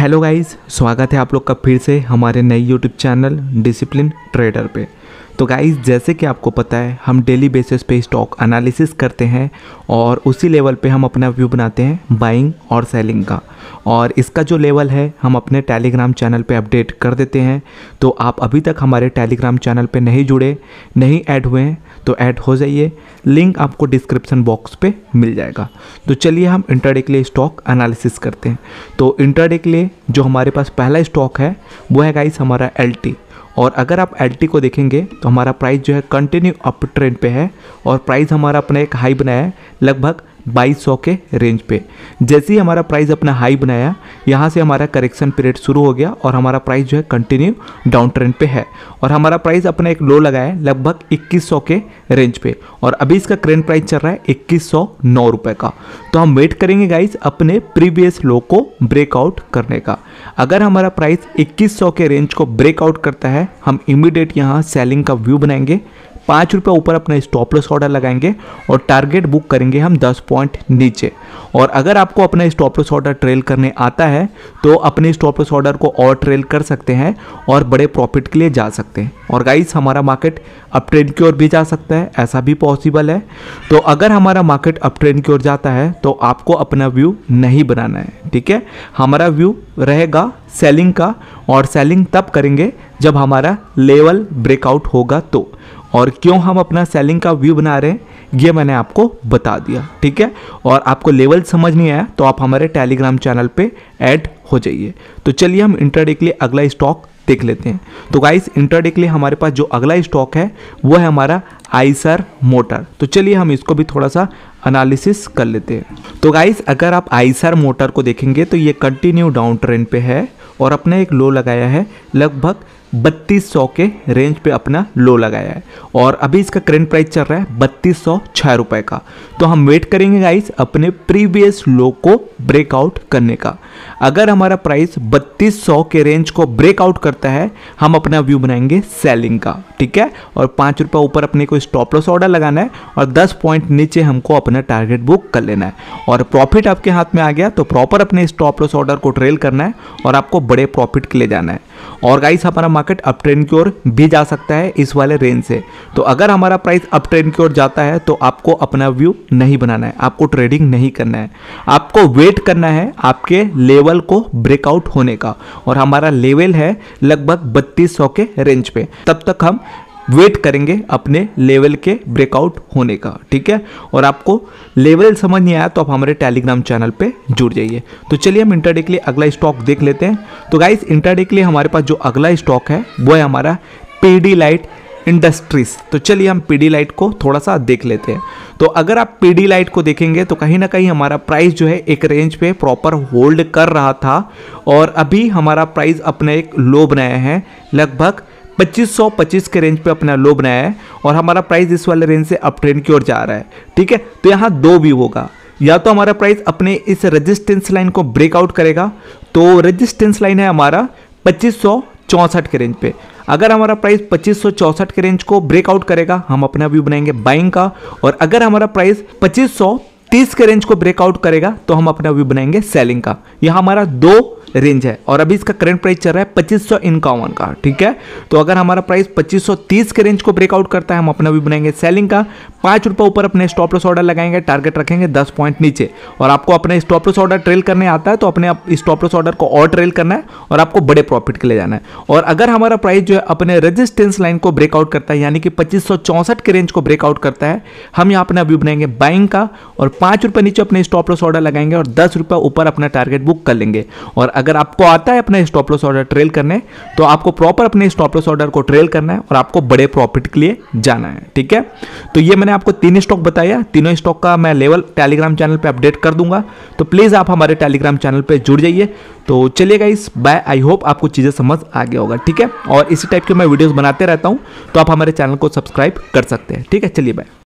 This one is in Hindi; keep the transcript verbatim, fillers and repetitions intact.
हेलो गाइस, स्वागत है आप लोग का फिर से हमारे नए यूट्यूब चैनल डिसिप्लिन ट्रेडर पे। तो गाइस, जैसे कि आपको पता है हम डेली बेसिस पे स्टॉक एनालिसिस करते हैं और उसी लेवल पे हम अपना व्यू बनाते हैं बाइंग और सेलिंग का। और इसका जो लेवल है हम अपने टेलीग्राम चैनल पे अपडेट कर देते हैं। तो आप अभी तक हमारे टेलीग्राम चैनल पे नहीं जुड़े, नहीं ऐड हुए हैं तो ऐड हो जाइए, लिंक आपको डिस्क्रिप्शन बॉक्स पे मिल जाएगा। तो चलिए हम इंट्राडे के लिए स्टॉक एनालिसिस करते हैं। तो इंट्राडे के लिए जो हमारे पास पहला स्टॉक है वो है गाइस हमारा एल टी। और अगर आप एल टी को देखेंगे तो हमारा प्राइस जो है कंटिन्यू अप ट्रेंड पे है और प्राइस हमारा अपना एक हाई बनाया है लगभग बाईस सौ के रेंज पे। जैसे ही हमारा प्राइस अपना हाई बनाया, यहाँ से हमारा करेक्शन पीरियड शुरू हो गया और हमारा प्राइस जो है कंटिन्यू डाउन ट्रेंड पे है। और हमारा प्राइस अपना एक लो लगाया है लगभग इक्कीस सौ के रेंज पे और अभी इसका करेंट प्राइस चल रहा है इक्कीस सौ नौ रुपये का। तो हम वेट करेंगे गाइस अपने प्रीवियस लो को ब्रेकआउट करने का। अगर हमारा प्राइस इक्कीस सौ के रेंज को ब्रेकआउट करता है, हम इमीडिएट यहाँ सेलिंग का व्यू बनाएंगे, पाँच रुपये ऊपर अपना स्टॉप लॉस ऑर्डर लगाएंगे और टारगेट बुक करेंगे हम दस पॉइंट नीचे। और अगर आपको अपना स्टॉप लॉस ऑर्डर ट्रेल करने आता है तो अपने स्टॉप लॉस ऑर्डर को और ट्रेल कर सकते हैं और बड़े प्रॉफिट के लिए जा सकते हैं। और गाइस, हमारा मार्केट अप ट्रेंड की ओर भी जा सकता है, ऐसा भी पॉसिबल है। तो अगर हमारा मार्केट अप ट्रेंड की ओर जाता है तो आपको अपना व्यू नहीं बनाना है, ठीक है। हमारा व्यू रहेगा सेलिंग का और सेलिंग तब करेंगे जब हमारा लेवल ब्रेकआउट होगा तो। और क्यों हम अपना सेलिंग का व्यू बना रहे हैं ये मैंने आपको बता दिया, ठीक है। और आपको लेवल समझ नहीं आया तो आप हमारे टेलीग्राम चैनल पे ऐड हो जाइए। तो चलिए हम इंट्राडे के लिए अगला स्टॉक देख लेते हैं। तो गाइस, इंट्राडे के लिए हमारे पास जो अगला स्टॉक है वो है हमारा आइसर मोटर। तो चलिए हम इसको भी थोड़ा सा एनालिसिस कर लेते हैं। तो गाइस, अगर आप आइसर मोटर को देखेंगे तो ये कंटिन्यू डाउन ट्रेंड पे है और अपने एक लो लगाया है लगभग बत्तीस सौ के रेंज पे अपना लो लगाया है और अभी इसका करंट प्राइस चल रहा है बत्तीस सौ छः रुपये का। तो हम वेट करेंगे गाइस अपने प्रीवियस लो को ब्रेकआउट करने का। अगर हमारा प्राइस बत्तीस सौ के रेंज को ब्रेकआउट करता है, हम अपना व्यू बनाएंगे सेलिंग का, ठीक है। और पाँच रुपये ऊपर अपने को स्टॉप लॉस ऑर्डर लगाना है और दस पॉइंट नीचे हमको अपना टारगेट बुक कर लेना है। और प्रॉफिट आपके हाथ में आ गया तो प्रॉपर अपने स्टॉप लॉस ऑर्डर को ट्रेल करना है और आपको बड़े प्रॉफिट के लिए जाना है। और गाइस, हमारा मार्केट अप ट्रेंड की ओर भी जा सकता है इस वाले रेंज से। तो अगर हमारा प्राइस अप ट्रेंड की ओर जाता है तो आपको अपना व्यू नहीं बनाना है, आपको ट्रेडिंग नहीं करना है, आपको वेट करना है आपके लेवल को ब्रेकआउट होने का। और हमारा लेवल है लगभग बत्तीस सौ के रेंज पे, तब तक हम वेट करेंगे अपने लेवल के ब्रेकआउट होने का, ठीक है। और आपको लेवल समझ नहीं आया तो आप हमारे टेलीग्राम चैनल पे जुड़ जाइए। तो चलिए हम इंट्राडे के लिए अगला स्टॉक देख लेते हैं। तो गाइस, इंट्राडे के लिए हमारे पास जो अगला स्टॉक है वो है हमारा पीडीलाइट इंडस्ट्रीज। तो चलिए हम पीडीलाइट को थोड़ा सा देख लेते हैं। तो अगर आप पीडीलाइट को देखेंगे तो कहीं ना कहीं हमारा प्राइस जो है एक रेंज पे प्रॉपर होल्ड कर रहा था और अभी हमारा प्राइस अपना एक लो बनाया है लगभग पच्चीस सौ पच्चीस के रेंज पे अपना लो बनाया है और हमारा प्राइस इस वाले रेंज से अप ट्रेंड की ओर जा रहा है, ठीक है। तो यहाँ दो व्यू होगा, या तो हमारा प्राइस अपने इस रेजिस्टेंस लाइन को ब्रेकआउट करेगा। तो रेजिस्टेंस लाइन है हमारा पच्चीस सौ चौंसठ के रेंज पे। अगर हमारा प्राइस पच्चीस सौ चौंसठ के रेंज को ब्रेकआउट करेगा, हम अपना व्यू बनाएंगे बाइंग का। और अगर हमारा प्राइस पच्चीस सौ तीस के रेंज को ब्रेकआउट करेगा तो हम अपना व्यू बनाएंगे सेलिंग का। यह हमारा दो रेंज है और अभी इसका करंट प्राइस चल रहा है पच्चीस सौ इक्यावन का, ठीक है। तो अगर हमारा प्राइस पच्चीस सौ तीस के रेंज को ब्रेकआउट करता है, हम अपना व्यू बनाएंगे सेलिंग का। पाँच रुपये ऊपर अपने स्टॉप लॉस ऑर्डर लगाएंगे, टारगेट रखेंगे दस पॉइंट नीचे। और आपको अपने स्टॉप लॉस ऑर्डर ट्रेल करने आता है तो अपने स्टॉप लॉस ऑर्डर को और ट्रेल करना है और आपको बड़े प्रॉफिट के लिए जाना है। और अगर हमारा प्राइस जो है अपने रेजिस्टेंस लाइन को ब्रेकआउट करता है यानी कि पच्चीस सौ चौंसठ के रेंज को ब्रेकआउट करता है, हम यहाँ अपना व्यू बनाएंगे बाइंग का और पाँच रुपये नीचे अपने स्टॉप लॉस ऑर्डर लगाएंगे और दस रुपये ऊपर अपना टारगेट बुक कर लेंगे। और अगर आपको आता है अपने स्टॉप लॉस ऑर्डर ट्रेल करने तो आपको प्रॉपर अपने स्टॉप लॉस ऑर्डर को ट्रेल करना है और आपको बड़े प्रॉफिट के लिए जाना है, ठीक है। तो ये मैंने आपको तीन स्टॉक बताया, तीनों स्टॉक का मैं लेवल टेलीग्राम चैनल पे अपडेट कर दूंगा। तो प्लीज आप हमारे टेलीग्राम चैनल पे जुड़ जाइए। तो चलिए गाइस, बाय। आई होप आपको चीजें समझ आ गया होगा, ठीक है। और इसी टाइप के मैं वीडियोस बनाते रहता हूं तो आप हमारे चैनल को सब्सक्राइब कर सकते हैं, ठीक है। चलिए बाय।